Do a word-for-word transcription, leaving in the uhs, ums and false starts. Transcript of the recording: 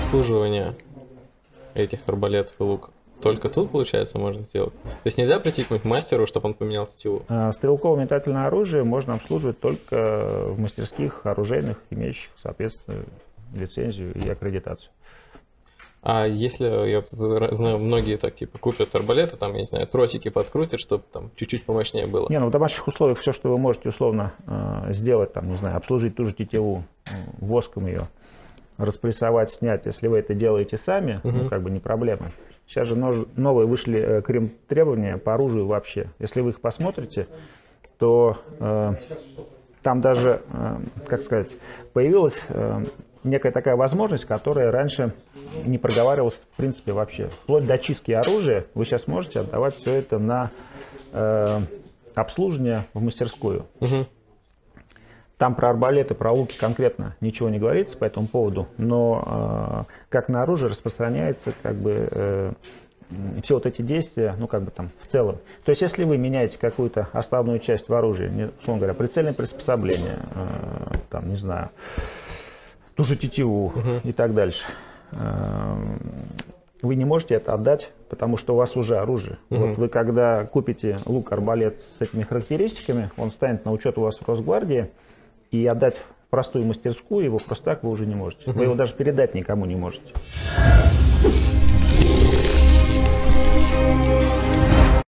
обслуживание этих арбалетов и луков только тут, получается, можно сделать? То есть нельзя прийти к мастеру, чтобы он поменял тетиву? Стрелково-метательное оружие можно обслуживать только в мастерских оружейных, имеющих, соответственно, лицензию и аккредитацию. А если, я знаю, многие так типа купят арбалеты, там, я не знаю, тросики подкрутят, чтобы там чуть-чуть помощнее было. Не, ну в домашних условиях все, что вы можете условно э, сделать, там, не знаю, обслужить ту же тетиву, э, воском ее, распрессовать, снять, если вы это делаете сами, uh-huh. ну как бы не проблема. Сейчас же нож, новые вышли э, крем требования по оружию вообще. Если вы их посмотрите, то э, там даже, э, как сказать, появилась э, некая такая возможность, которая раньше не проговаривалась в принципе вообще. Вплоть до чистки оружия вы сейчас можете отдавать все это на э, обслуживание в мастерскую. Uh-huh. Там про арбалеты, про луки конкретно ничего не говорится по этому поводу, но э, как на оружие распространяется как бы э, все вот эти действия, ну как бы там в целом. То есть если вы меняете какую-то основную часть в оружии, не, условно говоря, прицельное приспособление, э, там, не знаю, ту же тетиву uh-huh. и так дальше, э, вы не можете это отдать, потому что у вас уже оружие. Uh-huh. Вот вы когда купите лук-арбалет с этими характеристиками, он станет на учет у вас в Росгвардии, и отдать в простую мастерскую его просто так вы уже не можете. Uh-huh. Вы его даже передать никому не можете.